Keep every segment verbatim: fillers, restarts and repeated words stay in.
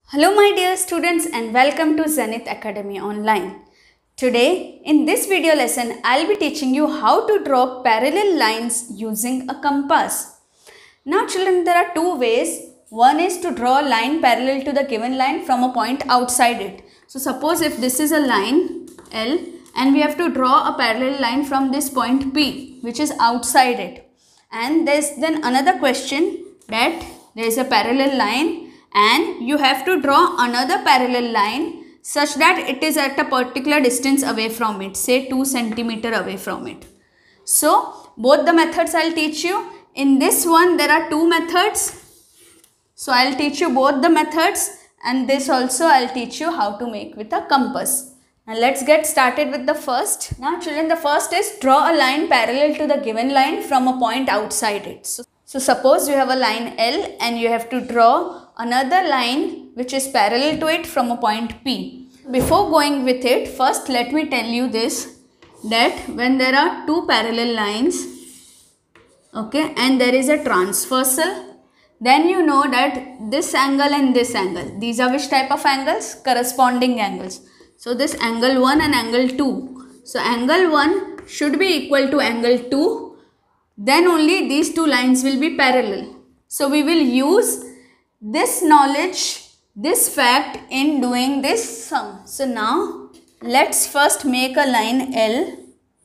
Hello my dear students and welcome to Zenith Academy Online. Today in this video lesson I'll be teaching you how to draw parallel lines using a compass. Now children, there are two ways. One is to draw a line parallel to the given line from a point outside it. So suppose if this is a line L and we have to draw a parallel line from this point P which is outside it. And there's then another question that there is a parallel line and you have to draw another parallel line such that it is at a particular distance away from it, say two centimeter away from it. So both the methods I'll teach you. In this one there are two methods. So I'll teach you both the methods, and this also I'll teach you how to make with a compass. Now let's get started with the first. Now children, the first is draw a line parallel to the given line from a point outside it. So, so suppose you have a line L and you have to draw another line which is parallel to it from a point P. Before going with it, first let me tell you this, that when there are two parallel lines, okay, and there is a transversal, then you know that this angle and this angle, these are which type of angles? Corresponding angles. So this angle one and angle two. So angle one should be equal to angle two. Then only these two lines will be parallel. So we will use this knowledge, this fact in doing this sum. So now let's first make a line L.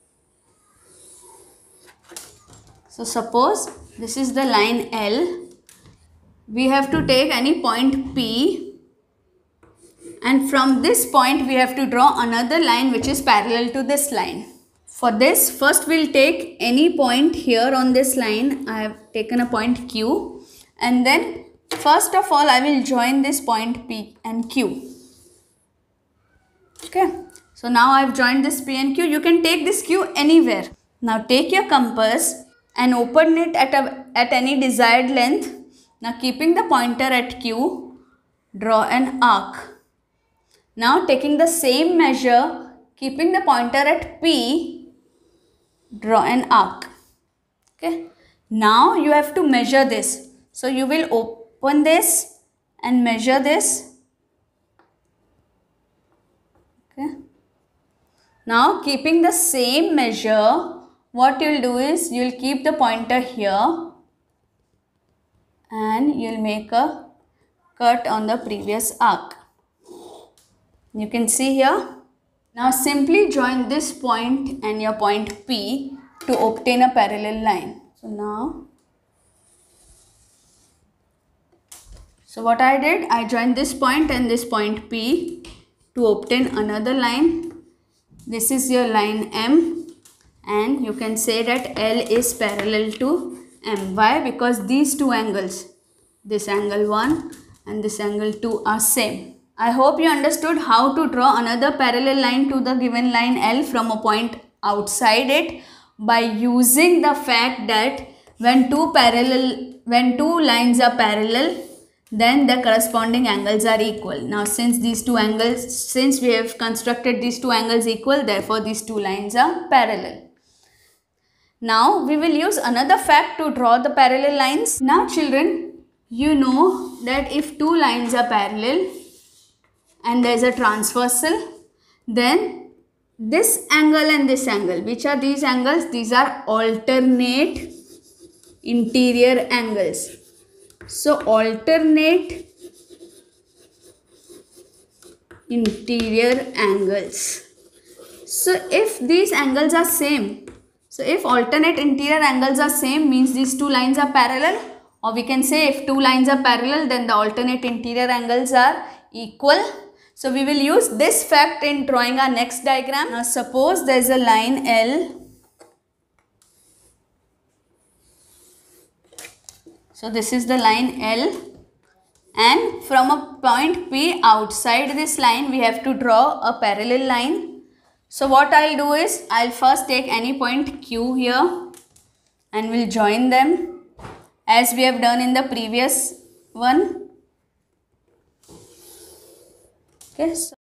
So suppose this is the line L. We have to take any point P, and from this point we have to draw another line which is parallel to this line. For this, first we'll take any point here on this line. I have taken a point Q, and then first of all I will join this point P and Q. Okay, so now I have joined this P and Q. You can take this Q anywhere. Now take your compass and open it at, a, at any desired length. Now keeping the pointer at Q, draw an arc. Now taking the same measure, keeping the pointer at P, draw an arc. Okay. Now you have to measure this. So you will open this and measure this. Okay. Now keeping the same measure, what you will do is you will keep the pointer here and you will make a cut on the previous arc. You can see here. Now simply join this point and your point P to obtain a parallel line. So now, so what I did, I joined this point and this point P to obtain another line. This is your line M, and you can say that L is parallel to M. Why? Because these two angles, this angle one and this angle two are same. I hope you understood how to draw another parallel line to the given line L from a point outside it by using the fact that when two parallel, when two lines are parallel, then the corresponding angles are equal. Now since these two angles, since we have constructed these two angles equal, therefore these two lines are parallel. Now we will use another fact to draw the parallel lines. Now children, you know that if two lines are parallel and there is a transversal, then this angle and this angle, which are these angles? These are alternate interior angles. So alternate interior angles. So if these angles are same, so if alternate interior angles are same, means these two lines are parallel, or we can say if two lines are parallel, then the alternate interior angles are equal. So we will use this fact in drawing our next diagram. Now suppose there is a line L. So this is the line L, and from a point P outside this line we have to draw a parallel line. So what I'll do is I'll first take any point Q here and we'll join them as we have done in the previous one. Okay, so,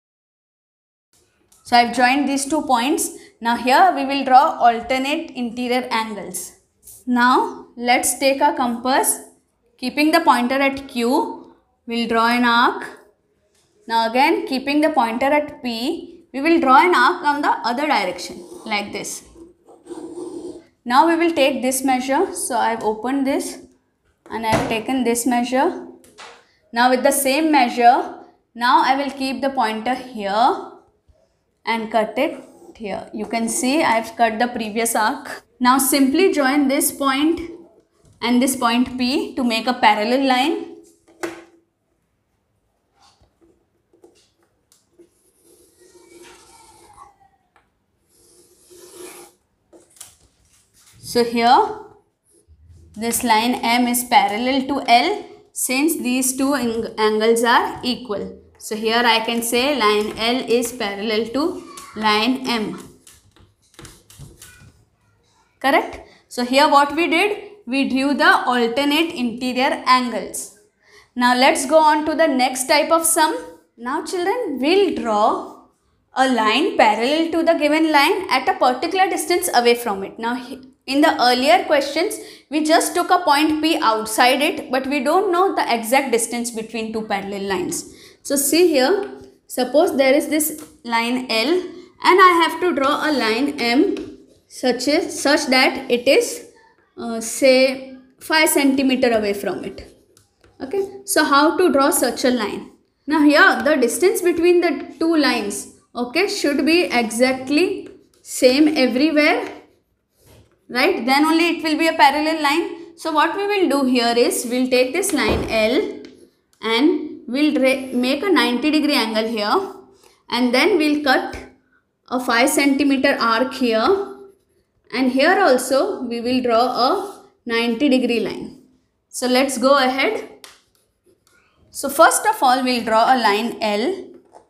so I've joined these two points. Now here we will draw alternate interior angles. Now let's take a compass, keeping the pointer at Q, we'll draw an arc. Now again, keeping the pointer at P, we will draw an arc on the other direction like this. Now we will take this measure. So I have opened this and I have taken this measure. Now with the same measure, now I will keep the pointer here and cut it here. You can see I have cut the previous arc. Now simply join this point and this point P to make a parallel line. So here this line M is parallel to L since these two angles are equal. So here I can say line L is parallel to line M. Correct? So here what we did, we drew the alternate interior angles. Now let's go on to the next type of sum. Now children, we'll draw a line parallel to the given line at a particular distance away from it. Now in the earlier questions, we just took a point P outside it, but we don't know the exact distance between two parallel lines. So see here, suppose there is this line L and I have to draw a line M such as such that it is uh, say five centimeter away from it. Okay, so how to draw such a line? Now here the distance between the two lines, okay, should be exactly same everywhere, right? Then only it will be a parallel line. So what we will do here is we'll take this line L and we'll make a ninety degree angle here, and then we'll cut a five centimeter arc here, and here also we will draw a ninety degree line. So let's go ahead. So first of all, we'll draw a line L.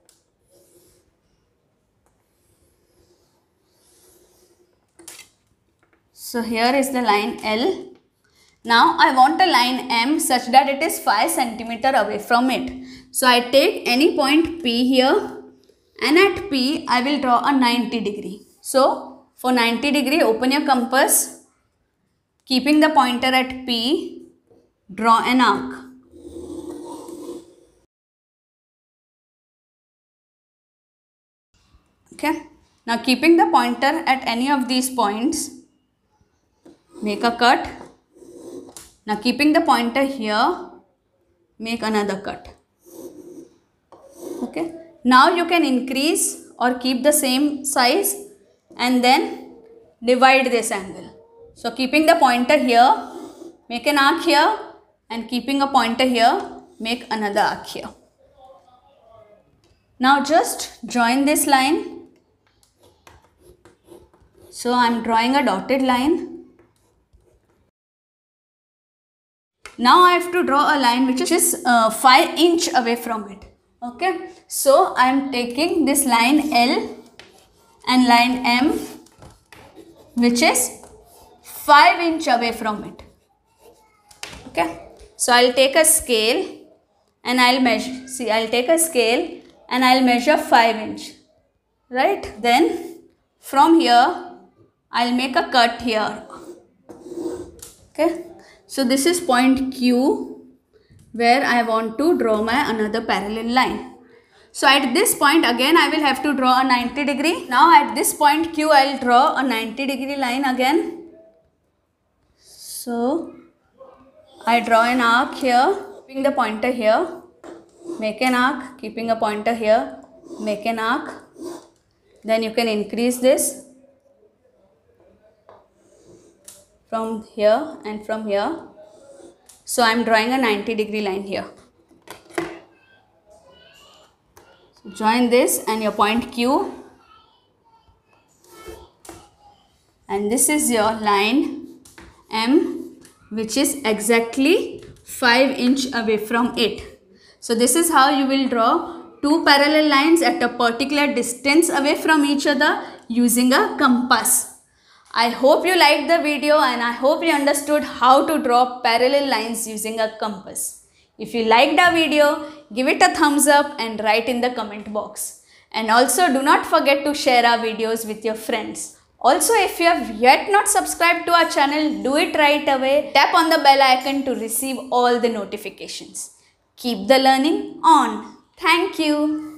So here is the line L. Now I want a line M such that it is five centimeter away from it. So I take any point P here and at P I will draw a ninety degree. So for ninety degree, open your compass, keeping the pointer at P, draw an arc. Okay. Now keeping the pointer at any of these points, make a cut. Now keeping the pointer here, make another cut. Okay. Now you can increase or keep the same size and then divide this angle. So keeping the pointer here, make an arc here, and keeping a pointer here, make another arc here. Now just join this line. So I am drawing a dotted line. Now I have to draw a line which is uh, five inch away from it. Okay. So I am taking this line L and line M which is five inch away from it. Okay. So I'll take a scale and I'll measure. See, I'll take a scale and I'll measure five inch. Right. Then from here I'll make a cut here. Okay. So this is point Q where I want to draw my another parallel line. So at this point again I will have to draw a ninety degree. Now at this point Q I will draw a ninety degree line again. So I draw an arc here, keeping the pointer here, make an arc, keeping a pointer here, make an arc. Then you can increase this from here and from here. So I am drawing a ninety degree line here. So join this and your point Q, and this is your line M which is exactly five inch away from it. So this is how you will draw two parallel lines at a particular distance away from each other using a compass. I hope you liked the video and I hope you understood how to draw parallel lines using a compass. If you liked our video, give it a thumbs up and write in the comment box. And also do not forget to share our videos with your friends. Also, if you have yet not subscribed to our channel, do it right away. Tap on the bell icon to receive all the notifications. Keep the learning on. Thank you.